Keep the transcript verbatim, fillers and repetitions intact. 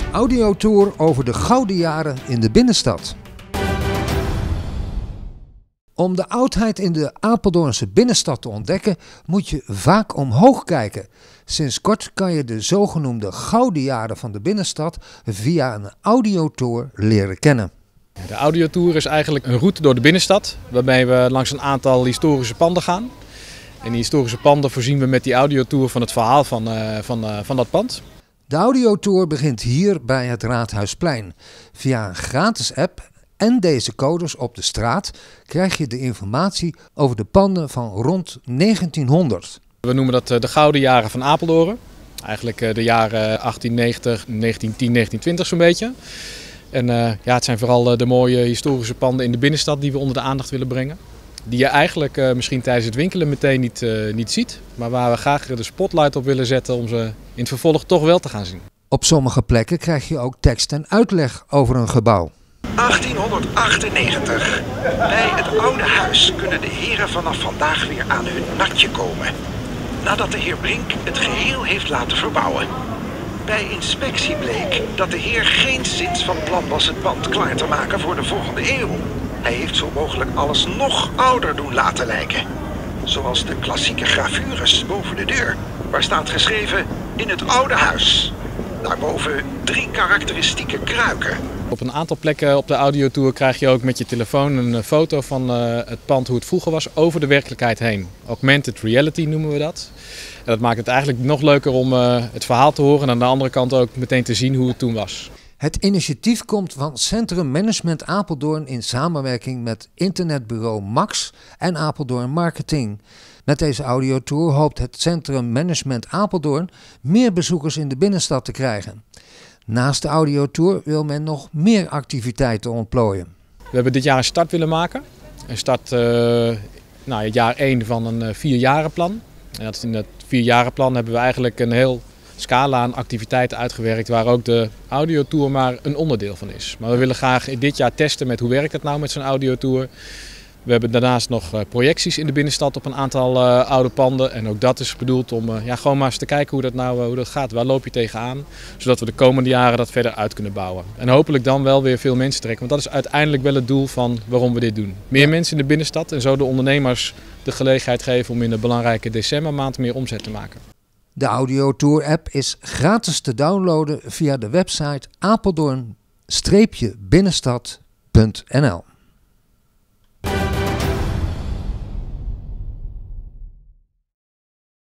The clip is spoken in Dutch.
Audiotour over de gouden jaren in de binnenstad. Om de oudheid in de Apeldoornse binnenstad te ontdekken moet je vaak omhoog kijken. Sinds kort kan je de zogenoemde gouden jaren van de binnenstad via een audiotour leren kennen. De audiotour is eigenlijk een route door de binnenstad waarbij we langs een aantal historische panden gaan. En die historische panden voorzien we met die audiotour van het verhaal van, uh, van, uh, van dat pand. De audiotour begint hier bij het Raadhuisplein. Via een gratis app en deze codes op de straat krijg je de informatie over de panden van rond negentienhonderd. We noemen dat de gouden jaren van Apeldoorn. Eigenlijk de jaren achttienhonderdnegentig, negentientien, negentientwintig zo'n beetje. En uh, ja, het zijn vooral de mooie historische panden in de binnenstad die we onder de aandacht willen brengen. Die je eigenlijk uh, misschien tijdens het winkelen meteen niet, uh, niet ziet. Maar waar we graag de spotlight op willen zetten om ze in het vervolg toch wel te gaan zien. Op sommige plekken krijg je ook tekst en uitleg over een gebouw. achttienhonderdachtennegentig. Bij het oude huis kunnen de heren vanaf vandaag weer aan hun natje komen. Nadat de heer Brink het geheel heeft laten verbouwen. Bij inspectie bleek dat de heer geenszins van plan was het pand klaar te maken voor de volgende eeuw. Hij heeft zo mogelijk alles nog ouder doen laten lijken. Zoals de klassieke gravures boven de deur, waar staat geschreven in het oude huis. Daarboven drie karakteristieke kruiken. Op een aantal plekken op de audiotour krijg je ook met je telefoon een foto van uh, het pand hoe het vroeger was over de werkelijkheid heen. Augmented reality noemen we dat. En dat maakt het eigenlijk nog leuker om uh, het verhaal te horen en aan de andere kant ook meteen te zien hoe het toen was. Het initiatief komt van Centrum Management Apeldoorn in samenwerking met internetbureau Max en Apeldoorn Marketing. Met deze audiotour hoopt het Centrum Management Apeldoorn meer bezoekers in de binnenstad te krijgen. Naast de audiotour wil men nog meer activiteiten ontplooien. We hebben dit jaar een start willen maken. Een start, uh, nou, het jaar één van een uh, vierjarenplan. En dat is in dat vierjarenplan hebben we eigenlijk een heel scala aan activiteiten uitgewerkt waar ook de audiotour maar een onderdeel van is. Maar we willen graag dit jaar testen met hoe werkt het nou met zo'n audiotour. We hebben daarnaast nog projecties in de binnenstad op een aantal uh, oude panden. En ook dat is bedoeld om uh, ja, gewoon maar eens te kijken hoe dat nou uh, hoe dat gaat. Waar loop je tegenaan? Zodat we de komende jaren dat verder uit kunnen bouwen. En hopelijk dan wel weer veel mensen trekken. Want dat is uiteindelijk wel het doel van waarom we dit doen. Meer mensen in de binnenstad en zo de ondernemers de gelegenheid geven om in de belangrijke decembermaand meer omzet te maken. De audiotour app is gratis te downloaden via de website apeldoorn binnenstad punt n l.